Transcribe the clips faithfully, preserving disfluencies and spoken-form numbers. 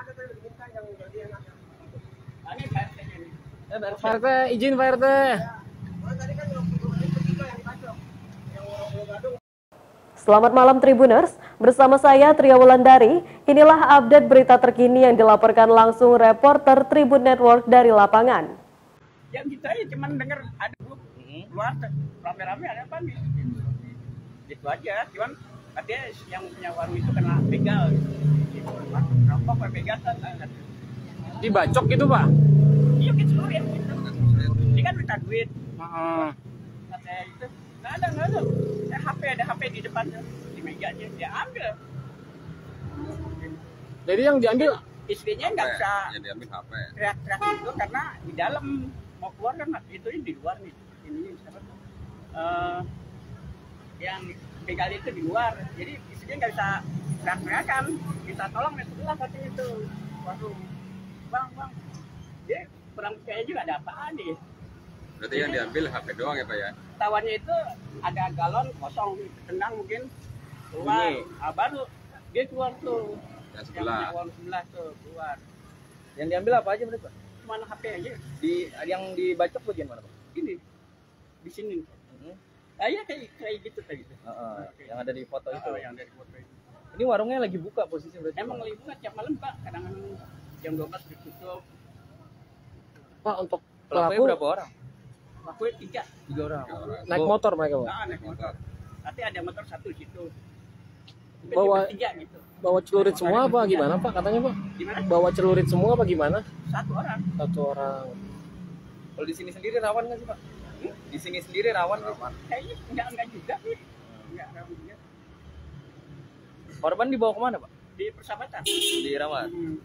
Pak R T, izin Pak R T. Selamat malam Tribuners, bersama saya Tria Wulandari. Inilah update berita terkini yang dilaporkan langsung reporter Tribun Network dari lapangan. Yang kita ya cuma dengar ada grup keluar rame-rame ada apa nih? Gitu aja, cuman katanya yang punya warung itu kena begal. Rampok apa begasan? Dibacok gitu Pak? Iya kita seluruh gitu. Dia kan minta duit. Heeh. Katanya itu nggak ada nggak ada. Saya H P ada H P di depannya di mejanya dia ambil. Jadi yang diambil Istrinya nggak bisa yang diambil H P. teriak-teriak itu karena di dalam mau keluar kan itu di luar nih ini siapa tuh uh, yang begal itu di luar jadi istrinya nggak bisa teriak-teriakan kita tolong di sebelah katanya itu waduh bang bang dia kurang percaya juga ada apaan nih. Berarti yang diambil H P doang ya Pak ya? Tawannya itu ada galon kosong tendang mungkin keluar ah, baru dia keluar tuh Yang sebelah. yang sebelah tuh keluar. Yang diambil apa aja berarti Pak? Mana H P aja Di yang dibacok bagian mana Pak? ini di sini. Mm-hmm. Ah ya kayak kayak gitu tadi. Uh, uh, yang ada di foto itu. Oh, yang dari foto itu. Ini warungnya lagi buka posisi berarti. Emang lagi buka tiap malam Pak, kadang-kadang jam dua belas ditutup. Pak untuk Pelakunya pelaku berapa orang? Aku tiga. Tiga orang. naik Oh. motor mereka Pak? Nah, naik motor. Nanti ada motor satu situ. Bawa- tiga gitu. Bawa celurit semua apa gimana Pak katanya Pak? Gimana? Bawa celurit semua apa gimana? Satu orang. Satu orang. Kalau di sini sendiri rawan nggak sih Pak? Di sini sendiri rawan nggak? Kayaknya enggak enggak juga sih. Enggak rawan juga. Korban dibawa kemana Pak? Di persahabatan. Dirawat. Hmm.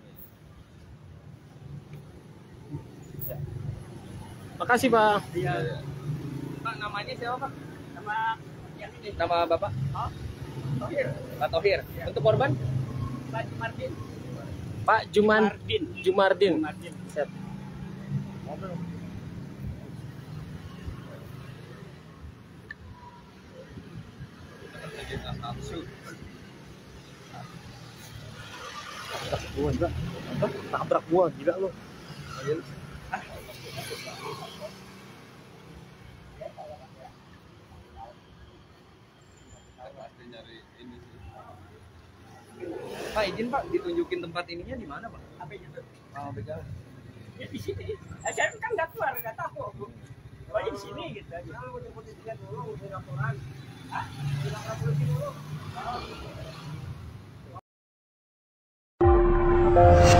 Makasih Pak. Iya. Pak namanya siapa Pak? Sama yang ini. Nama Bapak? Oh. Tohir. Pak Tohir. Iya. Untuk korban? Pak Jumardin. Pak Juman Jumardin. Jumardin. Jumardin. Siap. Nabrak gua juga. Apa? Nabrak gua gila lu. Pasti nyari ini sih. Pak izin Pak ditunjukin tempat ininya di mana Pak? Apa itu? Oh begal. Ya di sini. Eh, saya kan nggak keluar, nggak tahu. Oh di sini gitu aja. Mau jemput dia dulu, mau laporan. Ah, lapor polisi dulu. Oh.